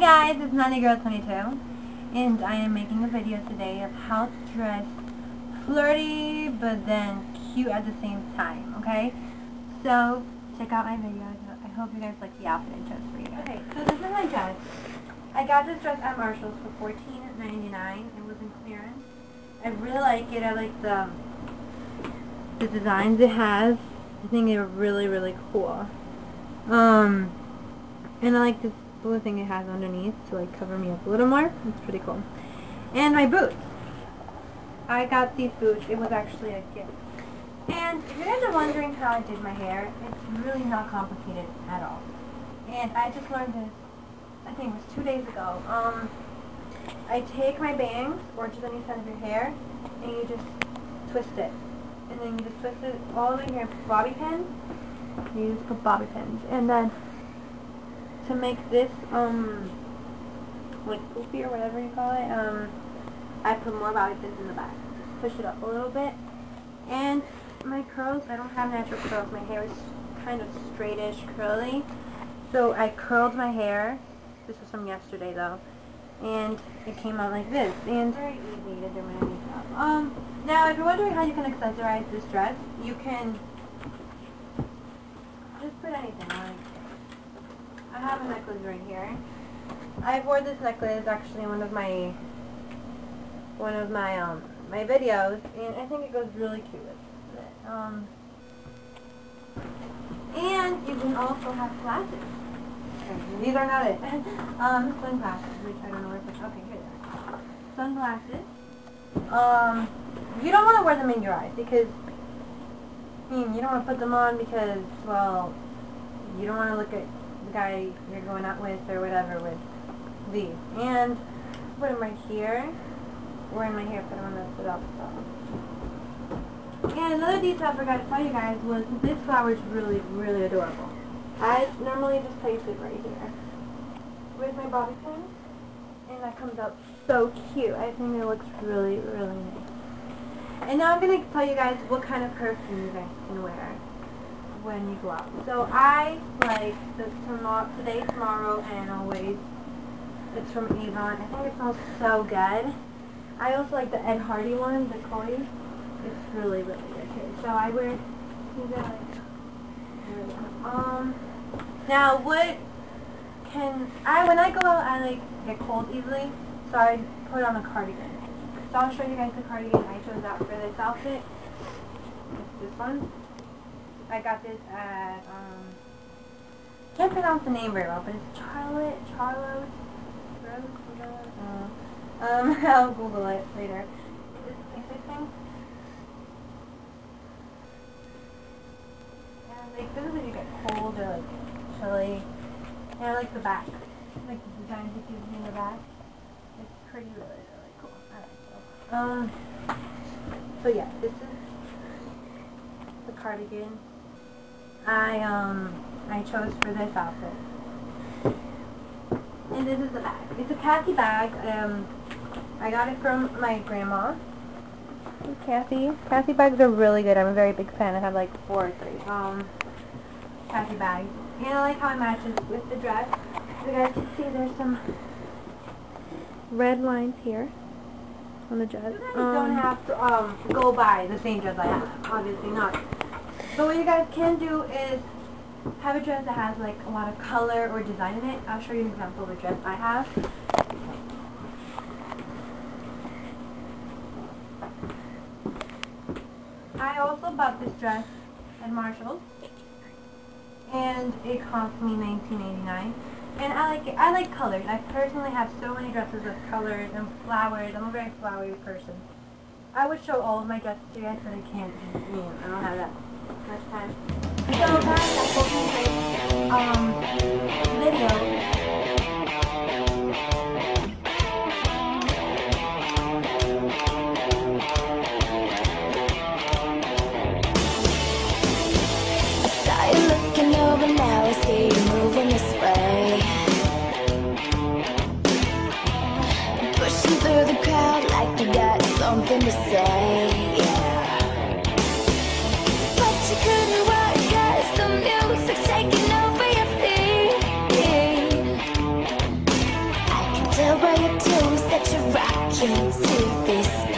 guys, it's NannyGirl22, and I am making a video today of how to dress flirty but then cute at the same time, okay? So, check out my videos. I hope you guys like the outfit I chose for you guys. Okay, so this is my dress. I got this dress at Marshall's for $14.99. It was in clearance. I really like it. I like the designs it has. I think they're really, really cool. And I like this blue thing it has underneath to like cover me up a little more. It's pretty cool. And my boots. I got these boots. It was actually a gift. And if you guys are wondering how I did my hair, it's really not complicated at all. And I just learned this, I think it was 2 days ago. I take my bangs, or just any side of your hair, and you just twist it. And then you just twist it all the way here and put bobby pins. You just put bobby pins. And then to make this like poofy or whatever you call it, I put more bobby pins in the back. Push it up a little bit. And my curls, I don't have natural curls. My hair is kind of straightish, curly. So I curled my hair. This was from yesterday though. And it came out like this. And very easy to do my makeup. Now if you're wondering how you can accessorize this dress, you can just put anything on. I have a necklace right here. I wore this necklace actually in one of my my videos, and I think it goes really cute with it. And you can also have glasses. Okay, these are not it. Sunglasses, which I don't know where to put. Okay, here they are. Sunglasses. You don't want to wear them in your eyes because you don't want to put them on because, well, you don't want to look at the guy you're going out with or whatever with these. And put them right here. Wearing my hair, but I'm going to put up so. And another detail I forgot to tell you guys was this flower is really, really adorable. I normally just place it right here with my bobby pins, and that comes out so cute. I think it looks really, really nice. And now I'm going to tell you guys what kind of perfume you guys can wear when you go out. So I like the Today, Tomorrow, and Always. It's from Avon. I think it smells so good. I also like the Ed Hardy one, the Koi. It's really, really good too. So I wear these are like really good. Now when I go out, I like get cold easily, so I put on a cardigan. So I'll show you guys the cardigan I chose out for this outfit. It's this one. I got this at can't pronounce the name very well, but it's Charlotte Rose. I'll Google it later. Is this thing? And like this is if you get cold or like chilly. And I like the back. I like the designs it gives me in the back. It's pretty really cool. Alright, so yeah, this is the cardigan I chose for this outfit. And this is the bag. It's a Kathy bag. I got it from my grandma. Kathy. Kathy bags are really good. I'm a very big fan. I have like 4 or 3 Kathy bags. And I like how it matches with the dress. You guys can see there's some red lines here on the dress. You guys don't have to go buy the same dress I have. Obviously not. So what you guys can do is have a dress that has like a lot of color or design in it. I'll show you an example of a dress I have. I also bought this dress at Marshall's, and it cost me $19.89. And I like it. I like colors. I personally have so many dresses with colors and flowers. I'm a very flowery person. I would show all of my dresses to you guys, but I can't. I don't have that much time. So guys, I hope you enjoyed the video. Now I see you moving this way, pushing through the crowd like you got something to say, yeah. But you couldn't work 'cause the music's taking over your feet. by your toes that you're rocking to this